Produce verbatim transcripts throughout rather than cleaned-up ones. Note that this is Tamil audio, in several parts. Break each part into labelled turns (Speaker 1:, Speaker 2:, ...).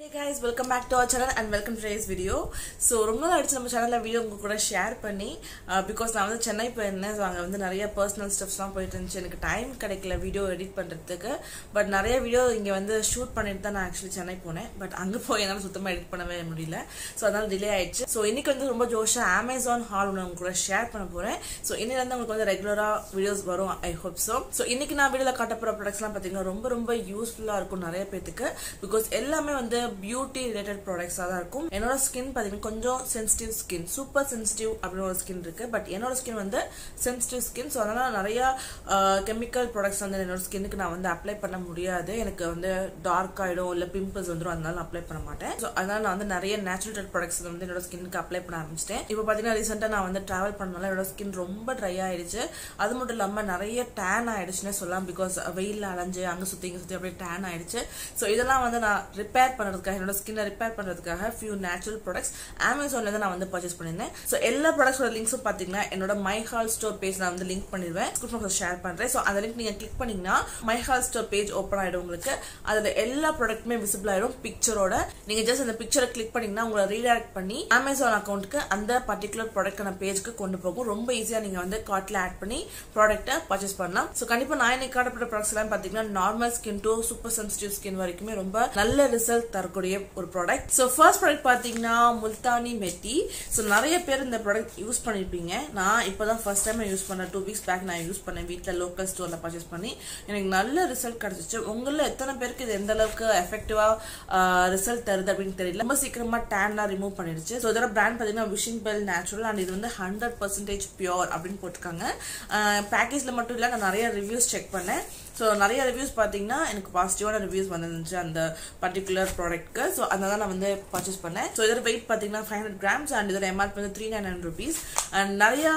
Speaker 1: Hey guys, welcome back to our channel and welcome to today's video. So ரொம்ப நாள் ஆயிடுச்சு நம்ம சேனல்ல வீடியோ உங்க கூட ஷேர் பண்ணி பிகாஸ் நான் வந்து சென்னை போயிருந்தேன். ஸோ அங்கே வந்து நிறைய பர்சனல் ஸ்டெப்ஸ்லாம் போயிட்டு இருந்துச்சு. எனக்கு டைம் கிடைக்கல வீடியோ எடிட் பண்ணுறதுக்கு. பட் நிறைய வீடியோ இங்கே வந்து ஷூட் பண்ணிட்டு தான் நான் ஆக்சுவலி சென்னை போனேன். பட் அங்கே போய் என்னால் சுத்தமாக எடிட் பண்ணவே முடியல. ஸோ அதனால டிலே ஆயிடுச்சு. ஸோ இன்னைக்கு வந்து ரொம்ப ஜோஷாக அமேசான் ஹால் ஒன்று உங்க கூட ஷேர் பண்ண போகிறேன். ஸோ இன்னிலேருந்து உங்களுக்கு வந்து ரெகுலராக வீடியோஸ் வரும். I hope so. ஸோ இன்னைக்கு நான் வீடியோவில் காட்ட போகிற ப்ராடக்ட்ஸ்லாம் பார்த்தீங்கன்னா ரொம்ப ரொம்ப யூஸ்ஃபுல்லாக இருக்கும் நிறைய பேருக்கு. பிகாஸ் எல்லாமே வந்து பியூட்டி ரிலேட்டட் ப்ராடக்ட்ஸா தான் இருக்கும். என்னோட ஸ்கின் பாத்தீங்கன்னா கொஞ்சம் சென்சிட்டிவ் ஸ்கின், சூப்பர் சென்சிட்டிவ் அப்படின்னு ஒரு ஸ்கின் இருக்கு. பட் என்னோட ஸ்கின் வந்து சென்சிட்டிவ் ஸ்கின். ஸோ அதனால நிறைய கெமிக்கல் ப்ராடக்ட்ஸ் வந்து என்னோட ஸ்கின்னுக்கு நான் வந்து அப்ளை பண்ண முடியாது. எனக்கு வந்து டார்க் ஆயிடும் இல்ல பிம்பிள்ஸ் வந்துடும். அதனால அப்ளை பண்ண மாட்டேன். ஸோ அதனால நான் வந்து நிறைய நேச்சுரல் ப்ராடக்ட்ஸ் வந்து என்னோட ஸ்கின்னுக்கு அப்ளை பண்ண ஆரம்பிச்சிட்டேன். இப்போ பாத்தீங்கன்னா ரீசெண்டா நான் வந்து டிராவல் பண்ணனால என்னோட ஸ்கின் ரொம்ப ட்ரை ஆயிடுச்சு. அது மட்டும் இல்லாம நிறைய டேன் ஆயிடுச்சுன்னு சொல்லலாம். பிகாஸ் வெயில்ல அலைஞ்சு அங்க சுத்தி இங்க சுத்தி அப்படியே டேன் ஆயிடுச்சு. ஸோ இதெல்லாம் வந்து நான் ரிப்பேர் பண்றதுக்காக என்னோட ஸ்கின் ரிப்பேர் பண்றதுக்காக ஃபியூ நேச்சுரல் ப்ராடக்ட்ஸ் அமேசான்ல இருந்து நான் வந்து பர்ச்சேஸ் பண்ணிருந்தேன். சோ எல்லா ப்ராடக்ட்ஸோட லிங்க்ஸும் பாத்தீங்கன்னா என்னோட மை ஹால் ஸ்டோர் பேஜ் நான் வந்து லிங்க் பண்ணிடுவேன். டிஸ்கிரிப்ஷன்ல ஷேர் பண்றேன். சோ அந்த லிங்க் நீங்க கிளிக் பண்ணீங்கன்னா my haul store page open ஆயிடும். உங்களுக்கு அதுல எல்லா ப்ராடக்ட்டுமே விசிபிள் ஆயிடும் பிக்சரோட. நீங்க ஜஸ்ட் அந்த பிக்சரை கிளிக் பண்ணீங்கன்னா உங்களை ரீடைரக்ட் பண்ணி அமேசான் அக்கௌண்ட்க்கு அந்த பர்டிகுலர் ப்ராடக்டான பேஜ்க்கு கொண்டு போகும். ரொம்ப ஈஸியா நீங்க வந்து கார்ட்ல ஆட் பண்ணி ப்ராடக்ட்டை பர்ச்சேஸ் பண்ணலாம். சோ கண்டிப்பா நான் இன்னைக்கு காட்டப்பட்ட ப்ராடக்ட்ஸ் எல்லாம் பாத்தீங்கன்னா normal skin to super sensitive skin வரைக்குமே ரொம்ப நல்ல ரிசல்ட் தரக்கூடிய ஒரு ப்ராடக்ட். சோ ஃபர்ஸ்ட் ப்ராடக்ட் பாத்தீங்கன்னா முல்தானி மெட்டி. சோ நிறைய பேர் இந்த ப்ராடக்ட் யூஸ் பண்ணிருப்பீங்க. நான் இப்பதான் ஃபர்ஸ்ட் டைம் யூஸ் பண்ணேன். டூ வீக்ஸ் பேக் நான் யூஸ் பண்ணேன் வீட்ல லோக்கல் ஸ்டோர்ல பர்ச்சேஸ் பண்ணி. எனக்கு நல்ல ரிசல்ட் கிடைச்சிச்சு. உங்கள எத்தனை பேருக்கு இது எந்த அளவுக்கு எஃபெக்டிவா ரிசல்ட் தருது அப்படின்னு தெரியல. ரொம்ப சீக்கிரமா டேன்லாம் ரிமூவ் பண்ணிடுச்சு. சோ இதோட பிராண்ட் பாத்தீங்கன்னா விஷிங் பெல் நேச்சுரல் அண்ட் இது வந்து ஹண்ட்ரட் பர்சன்டேஜ் பியூர் அப்படின்னு போட்டிருக்காங்க. பேக்கேஜ்ல மட்டும் இல்ல, நான் நிறைய ரிவ்யூஸ் செக் பண்ணேன். ஸோ நிறைய ரிவ்யூஸ் பார்த்தீங்கன்னா எனக்கு பாசிட்டிவான ரிவ்யூஸ் வந்துருந்துச்சு அந்த பர்டிகுலர் ப்ராடக்ட்க்கு. ஸோ அதனால நான் வந்து பர்ச்சேஸ் பண்ணேன். ஸோ இதோட வெயிட் பார்த்தீங்கன்னா ஃபைவ் ஹண்ட்ரட் கிராம்ஸ் அண்ட் இதோட எம்ஆர்பி வந்து three nine hundred rupees and நிறைய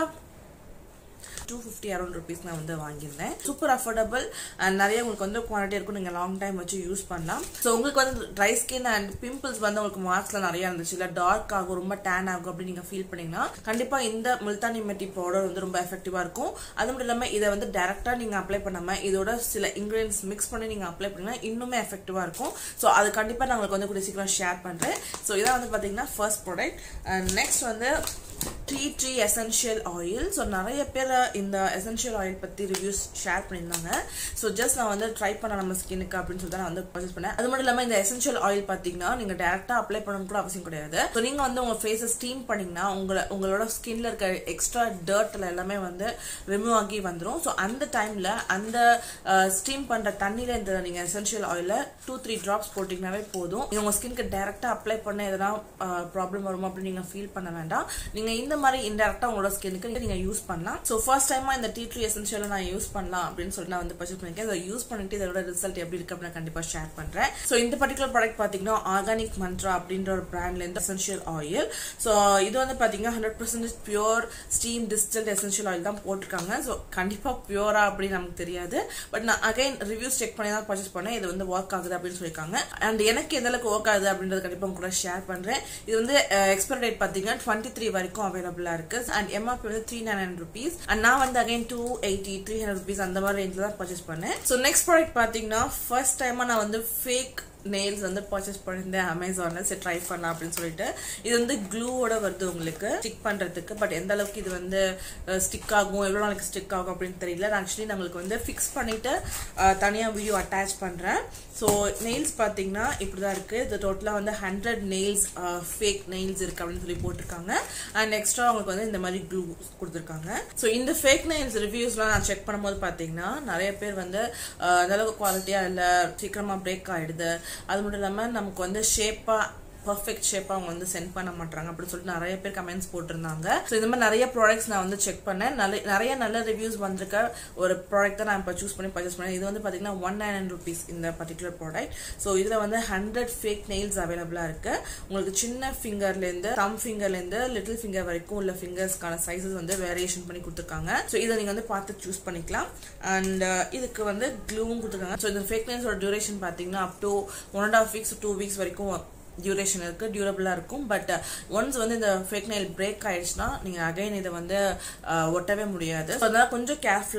Speaker 1: டூ ஃபிஃப்டி அரௌண்ட் ருபீஸ் நான் வந்து வாங்கியிருந்தேன். சூப்பர் அஃபோர்டபுள் அண்ட் நிறைய உங்களுக்கு வந்து குவாலிட்டி இருக்கும். நீங்கள் லாங் டைம் வச்சு யூஸ் பண்ணலாம். ஸோ உங்களுக்கு வந்து ட்ரை ஸ்கின் அண்ட் பிம்பிள்ஸ் வந்து உங்களுக்கு மார்க்ஸ்ல நிறைய இருந்துச்சு, இல்லை டார்க் ஆகும் ரொம்ப டேன் ஆகும் அப்படின்னு நீங்கள் ஃபீல் பண்ணீங்கன்னா கண்டிப்பா இந்த முல்தானி மெட்டி பவுடர் வந்து ரொம்ப எஃபெக்டிவா இருக்கும். அது மட்டும் இல்லாமல் இதை வந்து டைரக்டா நீங்க அப்ளை பண்ணாம இதோட சில இன்கிரீடியன்ஸ் மிக்ஸ் பண்ணி நீங்க அப்ளை பண்ணீங்கன்னா இன்னுமே எஃபெக்டிவா இருக்கும். ஸோ அது கண்டிப்பா நான் உங்களுக்கு வந்து கூட சீக்கிரம் ஷேர் பண்றேன். ஸோ இதான் வந்து பாத்தீங்கன்னா ஃபர்ஸ்ட் ப்ராடக்ட். அண்ட் நெக்ஸ்ட் வந்து tree tree essential oil. So நிறைய பேர் இந்த எசென்ஷியல் ஆயில் பத்தி ரிவ்யூஸ் ஷேர் பண்ணியிருந்தாங்க. ஸோ ஜஸ்ட் நான் வந்து ட்ரை பண்ண நம்ம ஸ்கின்னுக்கு அப்படின்னு சொல்லிட்டு நான் வந்து பர்ச்சேஸ் பண்ணேன். அது மட்டும் இல்லாமல் இந்த எசென்ஷியல் ஆயில் பார்த்தீங்கன்னா நீங்க டேரக்டா அப்ளை பண்ணணும் கூட அவசியம் கிடையாது. ஸோ நீங்க வந்து உங்க ஃபேஸை ஸ்டீம் பண்ணீங்கன்னா உங்களை உங்களோட ஸ்கின்ல இருக்க எக்ஸ்ட்ரா டர்ட்ல எல்லாமே வந்து ரிமூவ் ஆகி வந்துடும். ஸோ அந்த டைம்ல அந்த ஸ்டீம் பண்ற தண்ணியில இந்த நீங்க எசென்ஷியல் ஆயில டூ த்ரீ டிராப்ஸ் போட்டீங்கன்னாவே போதும். நீங்க உங்க ஸ்கின்க்கு டேரக்டா அப்ளை பண்ண எதனா ப்ராப்ளம் வருமா அப்படின்னு நீங்க ஃபீல் பண்ண வேண்டாம். நீங்க இந்த மாதிரி இன்டெரக்டா உங்களோட ஸ்கின்னுக்கு நீங்க யூஸ் பண்ணலாம். சோ ஃபர்ஸ்ட் டைமா இந்த டீ ட்ரீ எசென்ஷியல் நான் யூஸ் பண்ணலாம் அப்படின்னு சொல்லிட்டு நான் வந்து பர்ச்சேஸ் பண்ணிருக்கேன். அதை யூஸ் பண்ணிட்டு இதோட ரிசல்ட் எப்படி இருக்கு அப்படின்னு கண்டிப்பா ஷேர் பண்றேன். சோ இந்த பர்டிகுலர் ப்ராடக்ட் பாத்தீங்கன்னா ஆர்கானிக் மந்த்ரா அப்படின்ற ஒரு பிராண்ட்ல இருந்து எசென்ஷியல் ஆயில். சோ இது வந்து பாத்தீங்கன்னா hundred percentage pure steam distilled essential oil தான் போட்டிருக்காங்க. சோ கண்டிப்பா பியூரா அப்படின்னு நமக்கு தெரியாது. பட் நான் அகைன் ரிவ்யூஸ் செக் பண்ணி தான் பர்ச்சேஸ் பண்ணேன். இது வந்து ஒர்க் ஆகுது அப்படின்னு சொல்லியிருக்காங்க. அண்ட் எனக்கு எந்த அளவுக்கு ஒர்க் ஆகுது அப்படின்றது கண்டிப்பா உங்க கூட ஷேர் பண்றேன். இது வந்து எக்ஸ்பைரி டேட் பாத்தீங்கன்னா டுவெண்ட்டி த்ரீ வரைக்கும் அவைலபிளா இருக்கு. அண்ட் எம்ஆர்பி வந்து three nine hundred rupees and நான் வந்து again two eighty three hundred rupees அந்த மாதிரி ரேஞ்சில் தான் பர்ச்சேஸ் பண்ணேன். ஸோ நெக்ஸ்ட் ப்ராடக்ட் பார்த்தீங்கன்னா ஃபர்ஸ்ட் டைமா நான் வந்து ஃபேக் நெயில்ஸ் வந்து பர்ச்சேஸ் பண்ணிருந்தேன் அமேசான்ல. சரி ட்ரை பண்ணலாம் அப்படின்னு சொல்லிட்டு. இது வந்து க்ளூவோட வருது உங்களுக்கு ஸ்டிக் பண்றதுக்கு. பட் எந்த அளவுக்கு இது வந்து ஸ்டிக் ஆகும், எவ்வளவு நாளைக்கு ஸ்டிக் ஆகும் அப்படின்னு தெரியல. ஆக்சுவலி நம்மளுக்கு வந்து ஃபிக்ஸ் பண்ணிட்டு தனியா வீடியோ அட்டாச் பண்றேன். ஸோ நெயில்ஸ் பாத்தீங்கன்னா இப்படிதான் இருக்கு. இது டோட்டலா வந்து ஹண்ட்ரட் நெயில்ஸ் ஃபேக் நெயில்ஸ் இருக்கு அப்படின்னு சொல்லி போட்டிருக்காங்க. அண்ட் எக்ஸ்ட்ரா உங்களுக்கு வந்து இந்த மாதிரி க்ளூ கொடுத்துருக்காங்க. ஸோ இந்த ஃபேக் நெயில்ஸ் ரிவ்யூஸ்லாம் நான் செக் பண்ணும்போது பாத்தீங்கன்னா நிறைய பேர் வந்து அந்த அளவுக்கு குவாலிட்டியா இல்ல, சீக்கிரமா பிரேக் ஆயிடுது, அது மட்டும் இல்லாம நமக்கு வந்து ஷேப்பா பர்ஃபெக்ட் ஷேப்பா அவங்க வந்து சென்ட் பண்ண மாட்டாங்க அப்படின்னு சொல்லிட்டு நிறைய பேர் கமெண்ட்ஸ் போட்டிருந்தாங்க. ஸோ இந்த மாதிரி நிறைய ப்ராடக்ட்ஸ் நான் வந்து செக் பண்ணேன். நிறைய நல்ல ரிவ்யூஸ் வந்திருக்க ஒரு ப்ராடக்ட் தான் நான் இப்போ சூஸ் பண்ணி பர்ச்சேஸ் பண்ணேன். இது வந்து பாத்தீங்கன்னா ஒன் நைன் ஹண்ட்ரட் ருபீஸ் இந்த பர்டிகுலர் ப்ராடக்ட். ஸோ இதுல வந்து ஹண்ட்ரட் ஃபேக் நெயில்ஸ் அவைலபிளா இருக்கு. உங்களுக்கு சின்ன ஃபிங்கர்ல இருந்து தம் ஃபிங்கர்ல இருந்து லிட்டில் ஃபிங்கர் வரைக்கும் உள்ள ஃபிங்கர்ஸ்க்கான சைசஸ் வந்து வேரியேஷன் பண்ணி கொடுத்துருக்காங்க. ஸோ இதை நீங்க வந்து பார்த்து சூஸ் பண்ணிக்கலாம். அண்ட் இதுக்கு வந்து க்ளூவும் கொடுத்துருக்காங்க. ஸோ இந்த ஃபேக் நெயில்ஸோட டியூரேஷன் பாத்தீங்கன்னா up to one and half weeks two weeks வரைக்கும் டியூரேஷன் இருக்கு, டியூரபிளா இருக்கும். பட் ஒன்ஸ் வந்து இந்த ஃபேக் நெயில் பிரேக் ஆயிடுச்சுன்னா நீங்க அகைன் இதை வந்து ஒட்டவே முடியாது. அதனால கொஞ்சம் கேர்ஃபுல்லா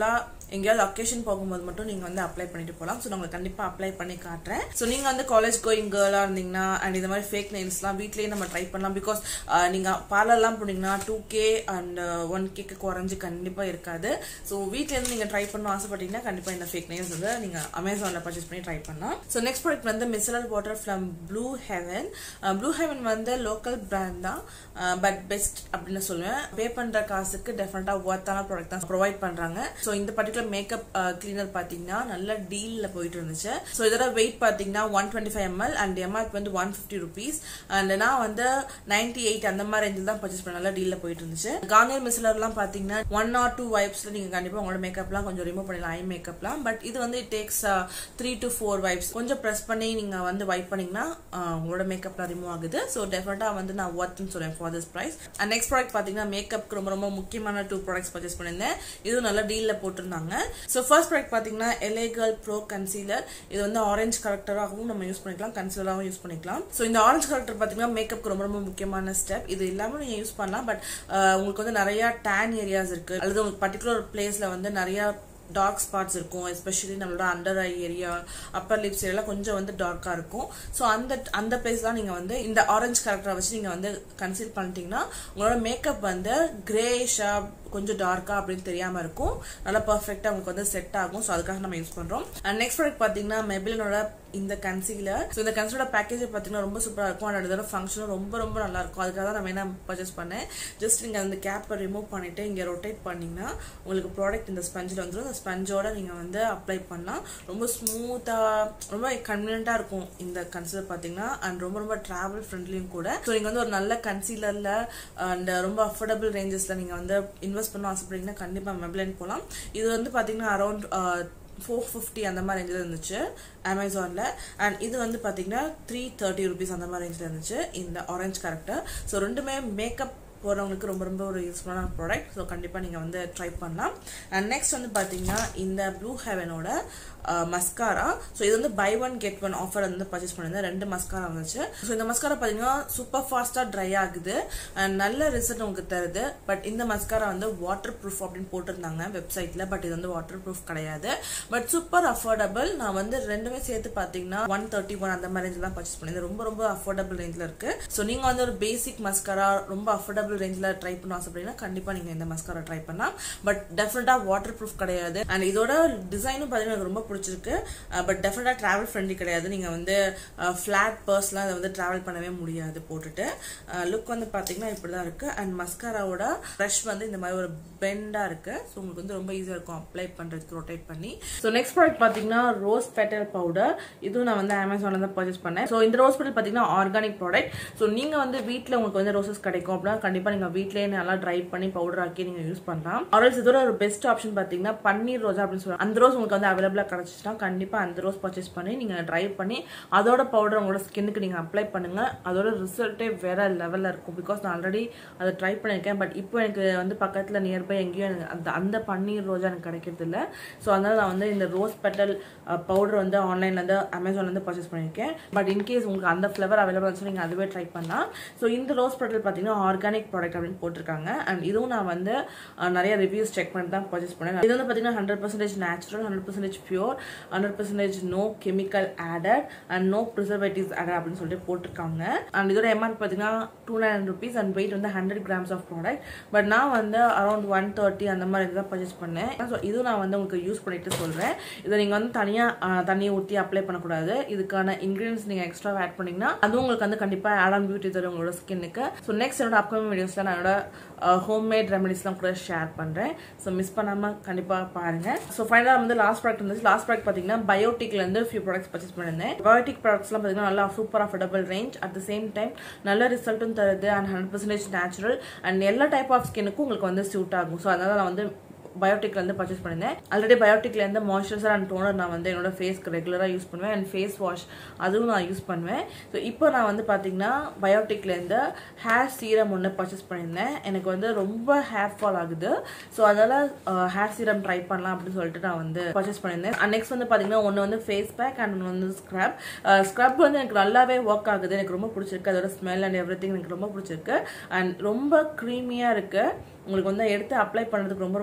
Speaker 1: எங்கேயாவது அக்கேஷன் போகும்போது மட்டும் நீங்கள் வந்து அப்ளை பண்ணிட்டு போகலாம். ஸோ நான் உங்களுக்கு கண்டிப்பாக அப்ளை பண்ணி காட்டுறேன். ஸோ நீங்கள் வந்து காலேஜ் கோயிங் கேர்ளாக இருந்தீங்கன்னா அண்ட் இந்த மாதிரி ஃபேக் நெயில்ஸ்லாம் வீட்லேயே நம்ம ட்ரை பண்ணலாம். பிகாஸ் நீங்கள் பார்லர்லாம் போனீங்கன்னா டூ கே அண்ட் ஒன் கேக்கு குறைஞ்சி கண்டிப்பாக இருக்காது. ஸோ வீட்டிலேருந்து நீங்கள் ட்ரை பண்ணணும் ஆசைப்பட்டீங்கன்னா கண்டிப்பாக இந்த ஃபேக் நெயில்ஸ் வந்து நீங்கள் அமேசானில் பர்ச்சேஸ் பண்ணி ட்ரை பண்ணலாம். ஸோ நெக்ஸ்ட் ப்ராடக்ட் வந்து micellar water from Blue Heaven. Blue Heaven வந்து லோக்கல் பிராண்ட் தான், பட் பெஸ்ட் அப்படின்னு சொல்லுவேன். பே பண்ணுற காசுக்கு டெஃபினட்டாக ஒர்த்தான ப்ராடக்ட் தான் ப்ரொவைட் பண்ணுறாங்க. ஸோ இந்த பர்டிகுலர் மேக்கப் கிளீனர் பார்த்தீங்கன்னா நல்ல டீலில் போயிட்டு இருந்துச்சு. ஸோ இதோட வெயிட் பார்த்தீங்கன்னா one twenty five ml and MRP வந்து ஒன் ஃபிஃப்டி ருபீஸ். அண்ட் நான் வந்து நைன்டி எயிட் அந்த மாதிரி ரேஞ்சில் தான் பர்ச்சேஸ் பண்ண நல்ல டீலில் போயிட்டு இருந்துச்சு. கார்னியர் மிசலர்லாம் பார்த்தீங்கன்னா ஒன் ஆர் டூ வைப்ஸில் நீங்கள் கண்டிப்பாக உங்களோட மேக்கப்லாம் கொஞ்சம் ரிமூவ் பண்ணலாம், ஐ மேக்கப்லாம். பட் இது வந்து it takes three to four wipes. கொஞ்சம் ப்ரெஸ் பண்ணி நீங்கள் வந்து வைப் பண்ணிங்கன்னா உங்களோட மேக்கப்லாம் ரிமூவ் ஆகுது. ஸோ டெஃபினட்டாக வந்து நான் ஒர்த்துன்னு சொல்லுவேன் for this price. And next product பார்த்தீங்கன்னா மேக்கப்க்கு ரொம்ப ரொம்ப முக்கியமான டூ ப்ராடக்ட்ஸ் பர்ச்சேஸ் பண்ணியிருந்தேன். இதுவும் நல்ல டீலில் போட்டிருந்தாங்க. ஸோ ஃபர்ஸ்ட் ப்ராடக்ட் பார்த்தீங்கன்னா எல்ஏ கேர்ள் ப்ரோ கன்சீலர். இது வந்து ஆரஞ்சு கரெக்டராகவும் நம்ம யூஸ் பண்ணிக்கலாம், கன்சீலராகவும் யூஸ் பண்ணிக்கலாம். ஸோ இந்த ஆரஞ்சு கரெக்டர் பார்த்தீங்கன்னா மேக்கப்க்கு ரொம்ப ரொம்ப முக்கியமான ஸ்டெப். இது எல்லாமே நீங்கள் யூஸ் பண்ணலாம். பட் உங்களுக்கு வந்து நிறைய டேன் ஏரியாஸ் இருக்கு, அல்லது உங்களுக்கு பர்டிகுலர் பிளேஸ்ல வந்து நிறைய டார்க் ஸ்பாட்ஸ் இருக்கும். எஸ்பெஷலி நம்மளோட under eye area, upper lips area கொஞ்சம் வந்து டார்க்கா இருக்கும். ஸோ அந்த அந்த பிளேஸ் தான் நீங்க வந்து இந்த ஆரஞ்சு கரெக்டரை வச்சு நீங்க வந்து கன்சீல் பண்ணிட்டீங்கன்னா உங்களோட மேக்கப் வந்து கிரேஷா கொஞ்சம் டார்க்கா அப்படின்னு தெரியாம இருக்கும். நல்லா பர்ஃபெக்டா உங்களுக்கு வந்து செட் ஆகும். ஸோ அதுக்காக நம்ம யூஸ் பண்றோம். அண்ட் நெக்ஸ்ட் ப்ராடக்ட் பாத்தீங்கன்னா மெபிலினோட இந்த கன்சீலர். ஸோ இந்த கன்சீலரோட பேக்கேஜ் பார்த்தீங்கன்னா ரொம்ப சூப்பராக இருக்கும். அண்ட் அதோட ஃபங்க்ஷனும் ரொம்ப ரொம்ப நல்லா இருக்கும். அதுக்காக தான் நான் என்ன பர்ச்சேஸ் பண்ணேன். ஜஸ்ட் நீங்கள் அந்த கேப்பை ரிமூவ் பண்ணிட்டு இங்கே ரொட்டேட் பண்ணிங்கன்னா உங்களுக்கு ப்ராடக்ட் இந்த ஸ்பஞ்சில் வந்துடும். இந்த ஸ்பஞ்சோட நீங்கள் வந்து அப்ளை பண்ணால் ரொம்ப ஸ்மூத்தாக ரொம்ப கன்வீனியன்ட்டாக இருக்கும் இந்த கன்சீலர் பார்த்தீங்கன்னா. அண்ட் ரொம்ப ரொம்ப ட்ராவல் ஃப்ரெண்ட்லியும் கூட. ஸோ நீங்கள் வந்து ஒரு நல்ல கன்சீலரில் அண்ட் ரொம்ப அஃபோர்டபுள் ரேஞ்சஸில் நீங்கள் வந்து இன்வெஸ்ட் பண்ண ஆசைப்பட்டீங்கன்னா கண்டிப்பாக மெபிலின் போகலாம். இது வந்து பார்த்தீங்கன்னா அரௌண்ட் ஃபோர் ஃபிஃப்டி அந்த மாதிரி ரேஞ்சில் இருந்துச்சு அமேசான்ல. அண்ட் இது வந்து பார்த்தீங்கன்னா த்ரீ தேர்ட்டி ருபீஸ் அந்த மாதிரி ரேஞ்சில் இருந்துச்சு இந்த ஆரஞ்ச் கரெக்டர். ஸோ ரெண்டுமே மேக்கப் போகிறவங்களுக்கு ரொம்ப ரொம்ப ஒரு யூஸ்ஃபுல்லான ப்ராடக்ட். ஸோ கண்டிப்பாக நீங்கள் வந்து ட்ரை பண்ணலாம். அண்ட் நெக்ஸ்ட் வந்து பார்த்தீங்கன்னா இந்த ப்ளூ ஹெவனோட மஸ்காரா. ஸோ இது வந்து buy one get one offer வந்து பர்ச்சேஸ் பண்ணியிருந்தேன். ரெண்டு மஸ்காரா வந்துச்சு. ஸோ இந்த மஸ்காரா பார்த்தீங்கன்னா சூப்பர் ஃபாஸ்ட்டாக ட்ரை ஆகுது அண்ட் நல்ல ரிசல்ட் உங்களுக்கு தருது. பட் இந்த மஸ்காரா வந்து வாட்டர் ப்ரூஃப் அப்படின்னு போட்டிருந்தாங்க வெப்சைட்டில். பட் இது வந்து வாட்டர் ப்ரூஃப் கிடையாது. But super affordable. நான் வந்து ரெண்டுமே சேர்த்து பார்த்தீங்கன்னா ஒன் தேர்ட்டி ஒன் அந்த மாதிரி ரேஞ்சில் தான் பர்ச்சேஸ் பண்ணியிருந்தேன். ரொம்ப ரொம்ப அஃபோர்டபுள் ரேஞ்சில் இருக்கு. ஸோ நீங்கள் வந்து ஒரு பேசிக் மஸ்காரா ரொம்ப அஃபோர்டபுள் ரேஞ்சில் ட்ரை பண்ண ஆசைப்பட்டீங்கன்னா கண்டிப்பாக நீங்கள் இந்த மஸ்காரா ட்ரை பண்ணலாம். பட் டெஃபினட்டாக வாட்டர் ப்ரூஃப் கிடையாது. அண்ட் இதோட டிசைனும் பார்த்தீங்கன்னா எனக்கு ரொம்ப பிடிச்சிருக்கு. பட் டெஃபினட்டா டிராவல் ஃப்ரெண்ட்லி கிடையாது. நீங்க வந்து ஃபிளாட் பர்ஸ்லாம் அதை வந்து டிராவல் பண்ணவே முடியாது போட்டுட்டு. லுக் வந்து பாத்தீங்கன்னா இப்படிதான் இருக்கு. அண்ட் மஸ்காராவோட ப்ரஷ் வந்து இந்த மாதிரி ஒரு பெண்டா இருக்கு. ஸோ உங்களுக்கு வந்து ரொம்ப ஈஸியா இருக்கும் அப்ளை பண்றதுக்கு ரொட்டேட் பண்ணி. ஸோ நெக்ஸ்ட் ப்ராடக்ட் பாத்தீங்கன்னா ரோஸ் பெட்டல் பவுடர். இதுவும் நான் வந்து அமேசான்ல தான் பர்ச்சேஸ் பண்ணேன். ஸோ இந்த ரோஸ் பெட்டல் பாத்தீங்கன்னா ஆர்கானிக் ப்ராடக்ட். ஸோ நீங்க வந்து வீட்டில் உங்களுக்கு வந்து ரோசஸ் கிடைக்கும் அப்படின்னா கண்டிப்பா நீங்க வீட்லயே நல்லா ட்ரை பண்ணி பவுடர் ஆக்கி நீங்க யூஸ் பண்ணலாம். ஆல்ரெடி இதோட ஒரு பெஸ்ட் ஆப்ஷன் பாத்தீங்கன்னா பன்னீர் ரோஜா அப்படின்னு சொல்லுவாங்க. அந்த ரோஸ் உங்களுக்கு வந்து அவைலபிளா கிடைச்சிச்சுன்னா கண்டிப்பா அந்த ரோஸ் பர்ச்சேஸ் பண்ணி நீங்க ட்ரை பண்ணி அதோட பவுடர் உங்களோட ஸ்கின்னுக்கு நீங்க அப்ளை பண்ணுங்க. அதோட ரிசல்ட்டே வேற லெவல்ல இருக்கும். பிகாஸ் நான் ஆல்ரெடி அதை ட்ரை பண்ணிருக்கேன். பட் இப்போ எனக்கு வந்து பக்கத்துல நியர்பை எங்கேயும் அந்த அந்த பன்னீர் ரோஜா எனக்கு கிடைக்கிறது இல்லை. ஸோ அதனால நான் வந்து இந்த ரோஸ் பெட்டல் பவுடர் வந்து ஆன்லைன்ல இருந்து அமேசான்ல இருந்து பர்ச்சேஸ் பண்ணிருக்கேன். பட் இன்கேஸ் உங்களுக்கு அந்த ஃபிளவர் அவைலபிள் இருந்துச்சு நீங்க அதுவே ட்ரை பண்ணலாம். ஸோ இந்த ரோஸ் பெட்டல் பாத்தீங்கன்னா ஆர்கானிக் ப்ராடக்ட் அப்படின்னு போட்டிருக்காங்க. அண்ட் இதுவும் நான் வந்து நிறைய ரிவ்யூஸ் செக் பண்ணி தான் பர்ச்சேஸ் பண்ணேன். இது வந்து பாத்தீங்கன்னா hundred percentage natural, hundred percentage pure, hundred percentage no chemical added and no preservatives added அப்படின்னு சொல்லிட்டு போட்டிருக்காங்க. அண்ட் இதோட எம்ஆர்பி பாத்தீங்கன்னா two nine rupees and weight வந்து hundred grams of product. But நான் வந்து அரௌண்ட் ஒன் தேர்ட்டி அந்த மாதிரி தான் பர்ச்சேஸ் பண்ணேன். ஸோ இது நான் வந்து உங்களுக்கு யூஸ் பண்ணிட்டு சொல்றேன். இதை நீங்க வந்து தனியா தண்ணியை ஊற்றி அப்ளை பண்ணக்கூடாது. இதுக்கான இன்கிரீடியன்ஸ் நீங்க எக்ஸ்ட்ரா ஆட் பண்ணீங்கன்னா அதுவும் உங்களுக்கு வந்து கண்டிப்பா ஆட் ஆன் பியூட்டி தரும் உங்களோட ஸ்கின்னுக்கு. ஸோ நெக்ஸ்ட் என்னோட அப்கமிங் வீடியோஸ்ல நான் என்னோட ஹோம்மேட் ரெமெடிஸ்லாம் கூட ஷேர் பண்றேன். ஸோ மிஸ் பண்ணாம கண்டிப்பா பாருங்க. ஸோ ஃபைனலா வந்து லாஸ்ட் ப்ராடக்ட் இருந்துச்சு. லாஸ்ட் ப்ராடக்ட் பாத்தீங்கன்னா பயோட்டிக்ல இருந்து ஃபியூ ப்ராடக்ட்ஸ் பர்ச்சேஸ் பண்ணிருந்தேன். பயோட்டிக் ப்ராடக்ட்ஸ்லாம் பாத்தீங்கன்னா நல்லா super affordable range. At the same time நல்ல ரிசல்ட்டும் தருது and hundred percentage natural and எல்லா டைப் ஆஃப் ஸ்கின்னுக்கும் உங்களுக்கு வந்து சூட் ஆகும். ஸோ அதனால நான் வந்து பயோட்டிக்ல இருந்து பர்ச்சேஸ் பண்ணிருந்தேன். ஆல்ரெடி பயோட்டிக்ல இருந்து மாய்ஸ்சரைசர் அண்ட் டோனர் நான் வந்து என்னோட ஃபேஸ்க்கு ரெகுலரா யூஸ் பண்ணுவேன். அண்ட் ஃபேஸ் வாஷ் அதுவும் நான் யூஸ் பண்ணுவேன். ஸோ இப்போ நான் வந்து பாத்தீங்கன்னா பயோட்டிக்ல இருந்து ஹேர் சீரம் ஒன்று பர்ச்சேஸ் பண்ணியிருந்தேன். எனக்கு வந்து ரொம்ப ஹேர் ஃபால் ஆகுது. ஸோ அதனால ஹேர் சீரம் ட்ரை பண்ணலாம் அப்படின்னு சொல்லிட்டு நான் வந்து பர்ச்சேஸ் பண்ணியிருந்தேன். அண்ட் நெக்ஸ்ட் வந்து பாத்தீங்கன்னா ஒன்று வந்து ஃபேஸ் பேக் அண்ட் ஒன்று வந்து ஸ்க்ரப். ஸ்க்ரப் வந்து எனக்கு நல்லாவே ஒர்க் ஆகுது. எனக்கு ரொம்ப பிடிச்சிருக்கு. அதோட ஸ்மெல் அண்ட் எவ்ரி திங் எனக்கு ரொம்ப பிடிச்சிருக்கு. அண்ட் ரொம்ப க்ரீமியா இருக்கு. உங்களுக்கு வந்து எடுத்து அப்ளை பண்ணுறதுக்கு ரொம்ப ரொம்ப ஈஸி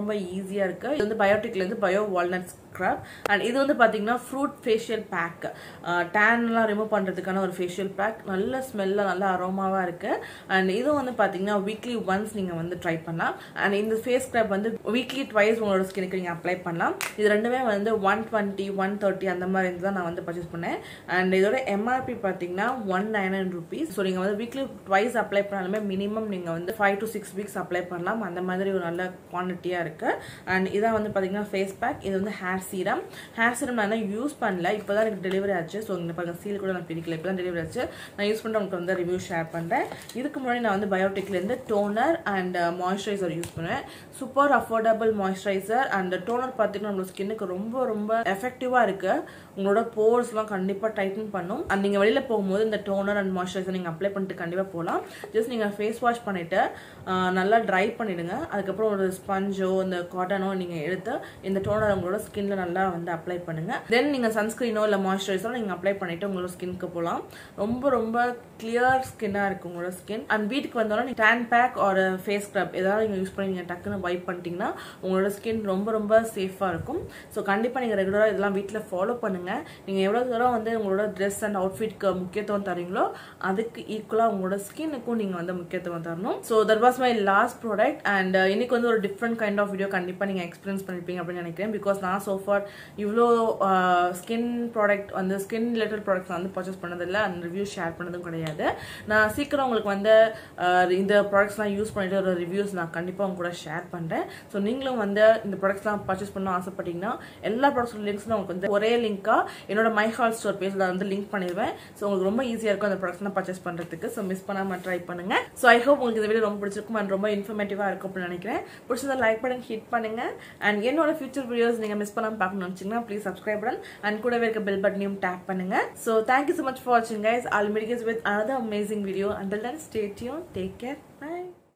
Speaker 1: ஈஸியாக இருக்குது. இது வந்து பயோட்டிக்லேருந்து பயோ வால்நட் ஸ்க்ரப். அண்ட் இது வந்து பார்த்தீங்கன்னா ஃப்ரூட் ஃபேஷியல் பேக், டேன்லாம் ரிமூவ் பண்ணுறதுக்கான ஒரு ஃபேஷியல் பேக். நல்ல ஸ்மெல்லாக நல்ல அரோமாவாக இருக்குது. அண்ட் இதுவும் வந்து பார்த்தீங்கன்னா வீக்லி ஒன்ஸ் நீங்கள் வந்து ட்ரை பண்ணலாம். அண்ட் இந்த ஃபேஸ் ஸ்க்ரப் வந்து வீக்லி ட்வைஸ் உங்களோட ஸ்கினுக்கு நீங்கள் அப்ளை பண்ணலாம். இது ரெண்டுமே வந்து ஒன் டுவெண்ட்டி ஒன் தேர்ட்டி அந்த மாதிரி இருந்து தான் நான் வந்து பர்ச்சேஸ் பண்ணேன். அண்ட் இதோட எம்ஆர்பி பார்த்தீங்கன்னா one nine hundred rupees. So நீங்கள் வந்து வீக்லி ட்வைஸ் அப்ளை பண்ணாலுமே மினிமம் நீங்கள் வந்து five to six weeks apply பண்ணலாம். அந்த மாதிரி ஒரு நல்ல குவான்டிட்டியாக இருக்குது. அண்ட் இதான் வந்து பார்த்தீங்கன்னா ஃபேஸ் பேக். இது வந்து ஹேர் சீரம். ஹேர் சீரம் நான் யூஸ் பண்ணல, இப்போ தான் எனக்கு டெலிவரி ஆச்சு. ஸோ இங்கே பாருங்கள், சீல் கூட நான் பிரிக்கல, இப்போ தான் டெலிவரி ஆச்சு. நான் யூஸ் பண்ணிட்டு உங்களுக்கு வந்து ரிவ்யூ ஷேர் பண்ணுறேன். இதுக்கு முன்னாடி நான் வந்து பயோட்டிக்லேருந்து டோனர் அண்ட் மாய்ஸ்சரைசர் யூஸ் பண்ணுவேன். Super affordable moisturiser. And toner பார்த்தீங்கன்னா நம்மளோட ஸ்கின்னுக்கு ரொம்ப ரொம்ப எஃபெக்டிவாக இருக்குது. உங்களோட போர்ஸ்லாம் கண்டிப்பாக டைட்டன் பண்ணும். அண்ட் நீங்கள் வெளியில் போகும்போது இந்த டோனர் அண்ட் மாய்ஸ்சரைசர் நீங்கள் அப்ளை பண்ணிட்டு கண்டிப்பாக போகலாம். ஜஸ்ட் நீங்கள் ஃபேஸ் வாஷ் பண்ணிவிட்டு நல்லா ட்ரை பண்ணிவிடுங்க. அதுக்கப்புறம் ஒரு ஸ்பஞ்சோ இந்த காட்டனோ நீங்கள் எடுத்து இந்த டோனர் உங்களோட ஸ்கின்ல நல்லா வந்து அப்ளை பண்ணுங்கள். தென் நீங்கள் சன்ஸ்க்ரீனோ இல்லை மாய்ஸ்சரைசரோ நீங்கள் அப்ளை பண்ணிவிட்டு உங்களோட ஸ்கின்க்கு போகலாம். ரொம்ப ரொம்ப கிளியர் ஸ்கின்னாக இருக்குது உங்களோட ஸ்கின். அண்ட் வீட்டுக்கு வந்தோன்னா நீங்கள் டேன் பேக் ஒரு ஃபேஸ் ஸ்க்ரப் ஏதாவது நீங்கள் யூஸ் பண்ணி நீங்கள் டக்குன்னு வைப் பண்ணிட்டீங்கன்னா உங்களோட ஸ்கின் ரொம்ப ரொம்ப சேஃபாக இருக்கும். ஸோ கண்டிப்பாக நீங்கள் ரெகுலராக இதெல்லாம் வீட்டில் ஃபாலோ பண்ணுங்கள். நீங்கள் எவ்வளோ தூரம் வந்து உங்களோட ட்ரெஸ் அண்ட் அவுட்ஃபிட்க்கு முக்கியத்துவம் தரீங்களோ அதுக்கு ஈக்குவலாக உங்களோட ஸ்கின்னுக்கும் நீங்கள் வந்து முக்கியத்துவம் தரணும். So that was my last product. And இன்னைக்கு வந்து ஒரு டிஃப்ரெண்ட் கைண்ட் ஆஃப் வீடியோ கண்டிப்பாக நீங்கள் எக்ஸ்பீரியன்ஸ் பண்ணிருப்பீங்க அப்படின்னு நினைக்கிறேன். பிகாஸ் நான் சோஃபார் இவ்வளோ ஸ்கின் ப்ராடக்ட் வந்து ஸ்கின் ரிலேட்டட் ப்ராடக்ட்ஸ் வந்து பர்ச்சேஸ் பண்ணதில்லை. அந்த ரிவ்யூ ஷேர் பண்ணதும் கிடையாது. நான் சீக்கிரம் உங்களுக்கு வந்து இந்த ப்ராடக்ட்ஸ்லாம் யூஸ் பண்ணிட்டு ஒரு ரிவ்யூஸ் நான் கண்டிப்பாக உங்க கூட ஷேர் பண்ணுறேன். ஸோ நீங்களும் வந்து இந்த ப்ராடக்ட்ஸ்லாம் பர்ச்சேஸ் பண்ண ஆசைப்பட்டீங்கன்னா எல்லா ப்ராடக்ட்ஸ் லிங்க்ஸ் உங்களுக்கு வந்து ஒரே லிங்காக என்னோட மை ஹால் ஸ்டோர் பேஜில் வந்து லிங்க் பண்ணிடுவேன். ஸோ உங்களுக்கு ரொம்ப ஈஸியாக இருக்கும் அந்த ப்ராடக்ட்ஸ்லாம் பர்ச்சேஸ் பண்ணுறதுக்கு. ஸோ மிஸ் பண்ணாமல் ட்ரை பண்ணுங்க. ஸோ ஐ ஹோப் உங்களுக்கு இந்த வீடியோ ரொம்ப பிடிச்சிருக்கும் அண்ட் ரொம்ப இன்ஃபர்மேட்டிவாக இருக்கும் அப்படின்னு நினைக்கிறேன். பிடிச்சதை லைக் பண்ணுங்க, ஹிட் பண்ணுங்க. அண்ட் என்னோட ஃபியூச்சர் வீடியோஸ் நீங்கள் மிஸ் பண்ணாமல் பார்க்கணும்னு நினச்சிங்கன்னா ப்ளீஸ் சப்ஸ்கிரைப் பண்ணு அண்ட் கூடவே இருக்க பெல் பட்டனையும் டேப் பண்ணுங்க. So thank you so much for வாட்சிங் guys. I'll meet you guys with another amazing video. Until then, stay tuned. Take care. Bye.